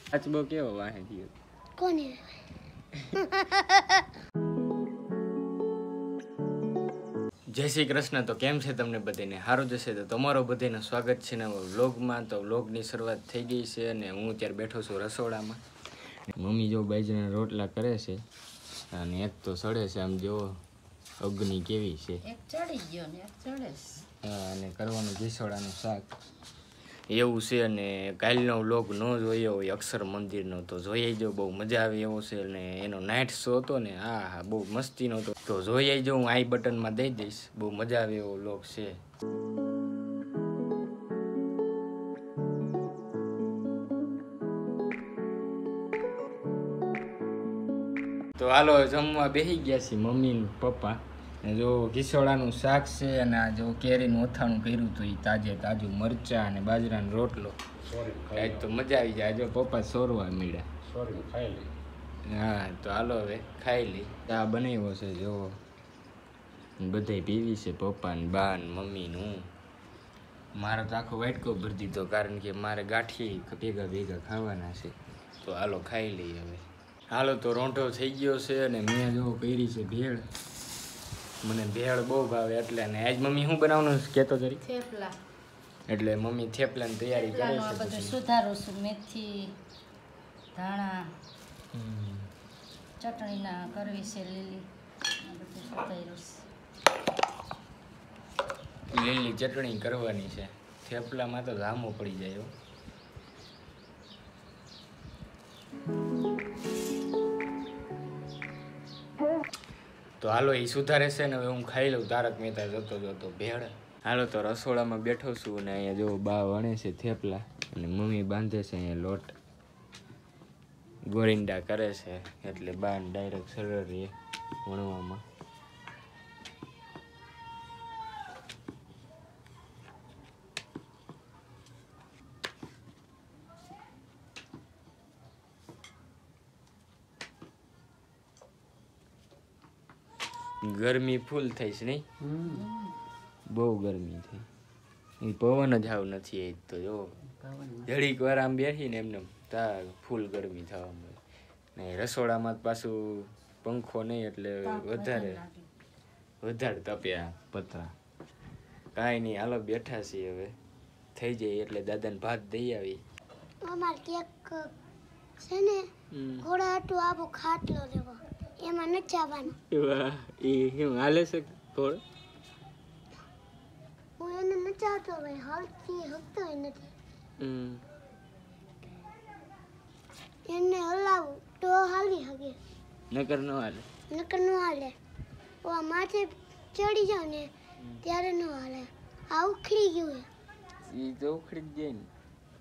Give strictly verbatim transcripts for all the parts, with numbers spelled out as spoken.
કાચબો કેવો વાહે ગયો કોને જય શ્રી કૃષ્ણ। તો કેમ છે તમને બધાને? સારું જશે તો તમારો બધાનું સ્વાગત છે નવા વ્લોગમાં। તો વ્લોગની શરૂઆત થઈ ગઈ છે અને હું અત્યારે બેઠો છું રસોડામાં। મમ્મી જો બાજરાના રોટલા કરે છે અને એક તો સડે છે, આમ જો અગ્નિ કેવી છે, એક ચડી ગયો ને એક ચડે હા, અને કરવાનું ઘીસોડાનું શાક એવું છે। અને કાલનો વ્લોગ ન જોયો હોય અક્ષર મંદિરનો તો જોઈ જો, બહુ મજા આવે એવો છે। અને એનો નાઇટ શો હતો ને, હા હા બહુ મસ્તીનો હતો, તો જોઈ જો, હું આઈ બટનમાં દઈ દઈશ, બહુ મજા આવે એવો વ્લોગ છે। તો હાલો જમવા બેસી ગયા છીએ મમ્મી ને પપ્પા। જો ઘીસોડાનું શાક છે અને આ જો કેરીનું અથાણું કર્યું હતું, એ તાજે તાજું મરચા અને બાજરાનો રોટલો, આજ તો મજા આવી જાય। જો પપ્પા સોરવા મળ્યા, હા તો હાલો હવે ખાઈ લઈ। ચા બનાવ્યો છે જો, બધાય પીવી છે, પપ્પા ને બા ને મમ્મી ને હું। મારે તો આખો વાટકો ભરી દીધો, કારણ કે મારે ગાંઠી ભેગા ભેગા ખાવાના છે, તો હાલો ખાઈ લઈએ હવે। હાલો તો રોંઢો થઈ ગયો છે અને મેં જો કરી છે ભેળ, મને ભેળ બહુ ભાવે એટલે। અને આજ મમ્મી શું બનાવવાનું કહેતો જરી? થેપલા, એટલે મમ્મી થેપલાની તૈયારી કરે થેપલાનું આ છે। બધું સુધારું છું, મેથી ધાણા ચટણીના કરવી છે લીલી, આ બધું સુધાર્યું છે। લીલી ચટણી કરવાની છે, થેપલામાં તો ધામો પડી જાય હો। તો હાલો એ સુધારે છે ને, હવે હું ખાઈ લઉં તારક મહેતા જતો જતો ભેળ। હાલો તો રસોડામાં બેઠો છું અને અહીંયા જો બા વણે છે થેપલા અને મમ્મી બાંધે છે અહીંયા લોટ, ગોરિંડા કરે છે, એટલે બાને ડાયરેક્ટ સરળ રહે વણવામાં। ગરમી ફૂલ થઈ છે નહીં? બહુ ગરમી થઈ, એ પવન જ આવ નથી। એ તો જો ઘડીક વાર આમ બેસીને એમને તા ફૂલ ગરમી થવા મળે ને। રસોડામાં પાછું પંખો નહીં એટલે વધારે વધારે તપ્યા પતરા। કાંઈ નહીં, હાલો બેઠા છીએ, હવે થઈ જાય એટલે દાદાને ભાત દઈ આવી। અમાર કેક છે ને ઘોડા હાટુ આબો ખાટલો લેવો, એમાં ન ચાવાનું। વાહ, એ હું હાલે છે થોડો, હું એને ન ચાહતો ભાઈ, હાલતી હકતો નથી, હમ એને હલાવું તો હાલી હગે, નકર ન હાલે, નકર નો હાલે। ઓ માથે ચડી જાવ ને ત્યારે નો હાલે, આ ઉખડી ગયું હે, એ તો ઉખડી જ જાય ને।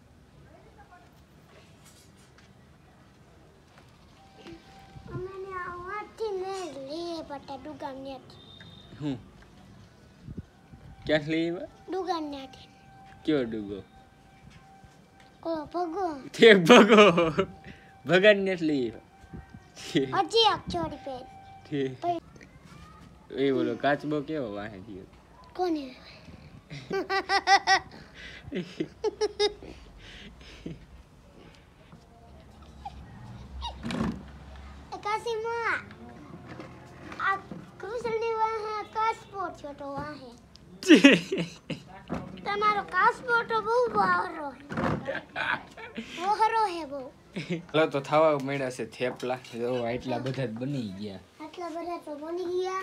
અમને આ વાટી ને લે પટા દુકાન ને હું ક્યાં લઈ આવ્યા? દુકાન ને કયો ડુગો? ઓ ભગો તે ભગો ભગન ને લઈ આવ્યા, હજી એક ચોરી પે એ બોલો કાચબો કેવો વાહે ગયો કોને કાસીમા આ કૃષ્ણની વાહે કાસપોટ છોટો વાહે તમારો કાસપોટ બહુ બહારો બહારો હે બહુ। હાલો તો થવા મળ્યા છે થેપલા, જો આટલા બધા જ બની ગયા, આટલા બધા તો બની ગયા।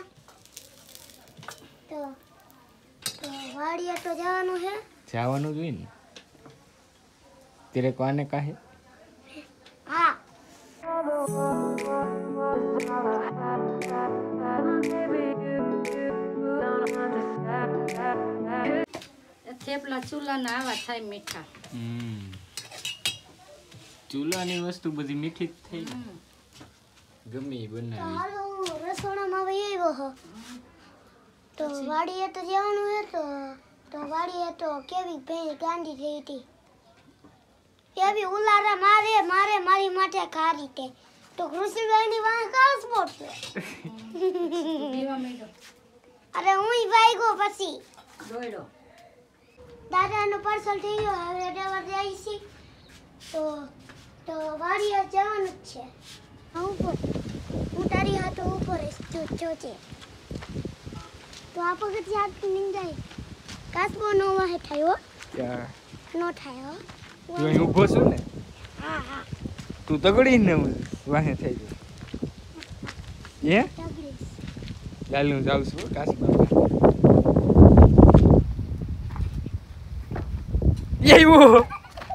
તો તો વાડિયા તો જવાનું હે, જવાનું જ હોય ને, તેરે કોને કાહે? હા થેપલા ચૂલાના આવા થાય મીઠા, હમ ચૂલાની વસ્તુ બધી મીઠી જ થઈ ને, ગમે એ તો બનાવી। હાલો રસોડામાં વહી આવ્યો હો, તો વાડીએ તો જવાનું હે, તો તો વાડીએ તો કેવી ભેંસ ગાંડી થઈ હતી, એવી ઉલારા મારે મારે મારી માટે ખારી તે, તો કૃષિભાઈની વાહ કાસપોટ છે। પીવા માંડ્યો અરે હું ભાગ્યો પછી દોડ્યો, દાદાનો પાર્સલ થઈ ગયો, હવે ડેવા જાય છે, તો તો વાડીએ જવાનું જ છે. હા, ઉપર હું તારી હાથે ઉપર જો જોજે. તો આ પગથી હાથ નિંજાય કાસબો નો વાહે થાય હો. ત્યાં નો થાય હો. તું અહીં ઊભો છું ને, હા હા તું તગડીને વાહે થઈ જાય. હે તગડીશ. ચાલ હું જાઉં છું કાશી એવું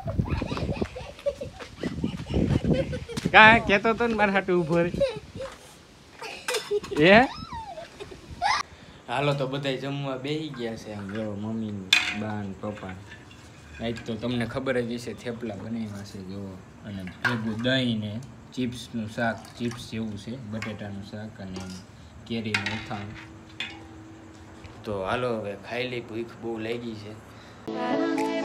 કા કેતો તો ને મારા હાટુ ઉભો રે. એ હાલો તો બધાય જમવા બેસી ગયા છે. આમ જો મમ્મી બા ને પપ્પા આજ તો તમને ખબર જ હશે થેપલા બનાવ્યા છે જો, અને ભેગું દહીં ને ચિપ્સનું શાક, ચિપ્સ જેવું છે, બટેટાનું શાક અને કેરીનું અથાણું. તો હાલો હવે ખાઈ લઈ, ભૂખ બહુ લાગી છે.